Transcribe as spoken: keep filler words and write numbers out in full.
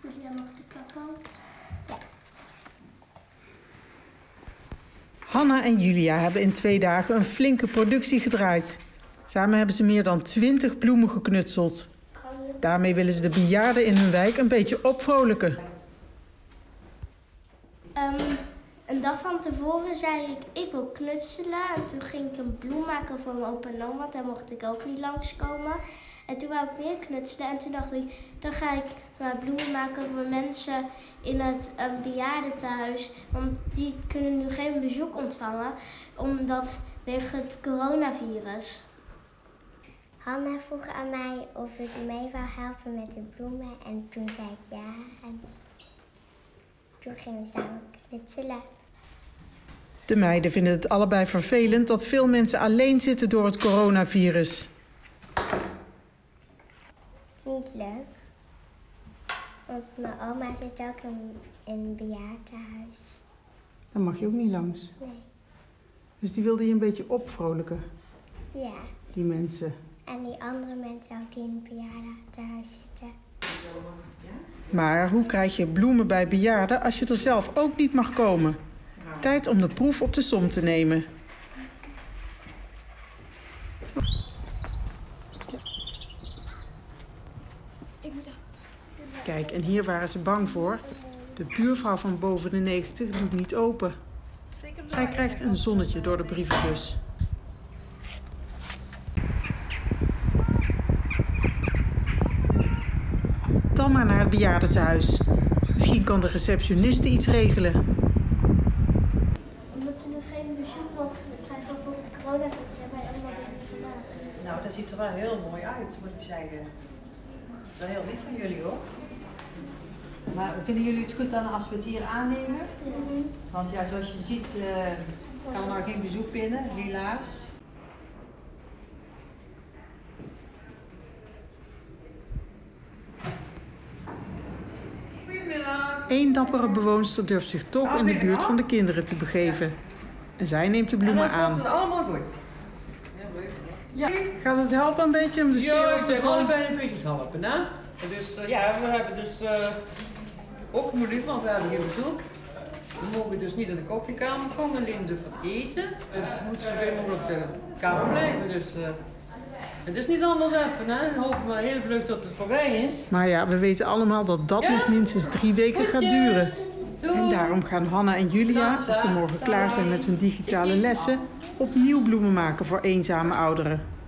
Julia mag de plakken. Ja. Hanna en Julia hebben in twee dagen een flinke productie gedraaid. Samen hebben ze meer dan twintig bloemen geknutseld. Daarmee willen ze de bejaarden in hun wijk een beetje opvrolijken. Um, een dag van tevoren zei ik, ik wil knutselen. En toen ging ik een bloem maken voor mijn opa en oma, want daar mocht ik ook niet langskomen. En toen wou ik weer knutselen en toen dacht ik, dan ga ik maar bloemen maken voor mensen in het um, bejaardentehuis. Want die kunnen nu geen bezoek ontvangen, omdat wegen het coronavirus. Hanna vroeg aan mij of ik mee wou helpen met de bloemen en toen zei ik ja. En toen gingen we samen knutselen. De meiden vinden het allebei vervelend dat veel mensen alleen zitten door het coronavirus. Niet leuk. Want mijn oma zit ook in, in een bejaardentehuis. Daar mag je ook niet langs. Nee. Dus die wilde je een beetje opvrolijken, Ja. die mensen. En die andere mensen ook die in het bejaardentehuis zitten. Maar hoe krijg je bloemen bij bejaarden als je er zelf ook niet mag komen? Tijd om de proef op de som te nemen. Kijk, en hier waren ze bang voor. De buurvrouw van boven de negentig doet niet open. Zij krijgt een zonnetje door de brievenbus. Dan maar naar het bejaardentehuis. Misschien kan de receptioniste iets regelen. Omdat ze nu geen bezoek mogen krijgen voor het coronavirus, hebben wij allemaal dingen vandaag. Nou, dat ziet er wel heel mooi uit, moet ik zeggen. Dat is wel heel lief van jullie, hoor. Maar vinden jullie het goed dan als we het hier aannemen? Mm-hmm. Want ja, zoals je ziet uh, kan er nou geen bezoek binnen, helaas. Eén dappere bewoonster durft zich toch in de buurt van de kinderen te begeven. En zij neemt de bloemen aan. En dan komt het allemaal goed. Ja. Gaat het helpen een beetje om de sfeer Ja, op ik te zeg vallen? allebei een beetje helpen, hè. Dus uh, ja, we hebben dus uh, ook moeilijk, want we hebben geen bezoek. We mogen dus niet in de koffiekamer komen, alleen dus van eten. Dus we moeten zoveel mogelijk op de kamer blijven. Dus uh, het is niet anders even, hè. Dan hopen we heel vlug dat het voorbij is. Maar ja, we weten allemaal dat dat Ja? nog minstens drie weken gaat Groetjes. duren. Doei. En daarom gaan Hanna en Julia, als ze morgen klaar zijn met hun digitale lessen, opnieuw bloemen maken voor eenzame ouderen.